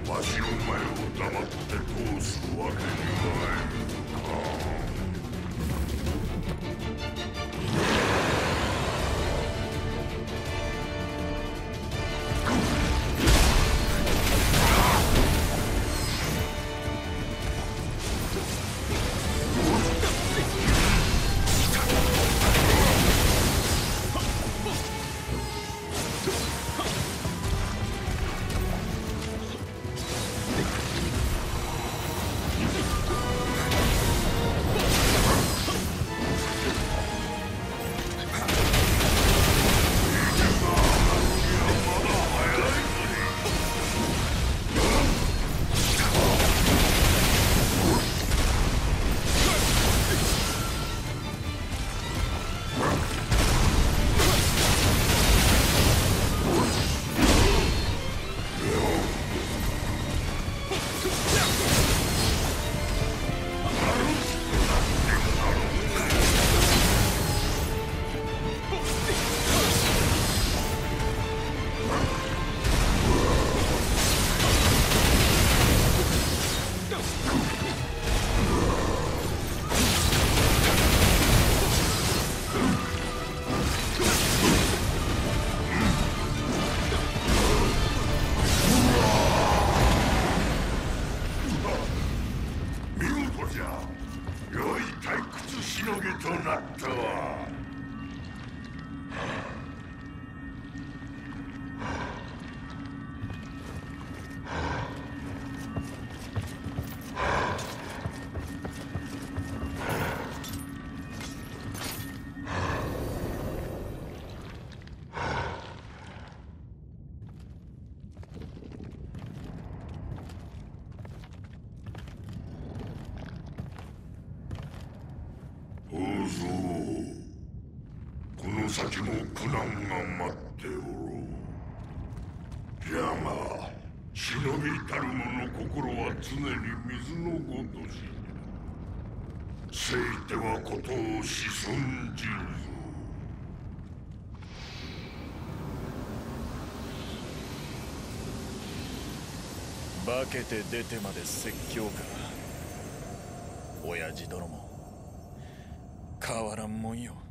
わしの前を黙って通すわけにはいかん。となったわ。小僧、この先も苦難が待っておろう。じゃが忍びたる者の心は常に水のごとし。せいてはことをしそんじるぞ。 化けて出てまで説教か。親父殿も変わらんもんよ。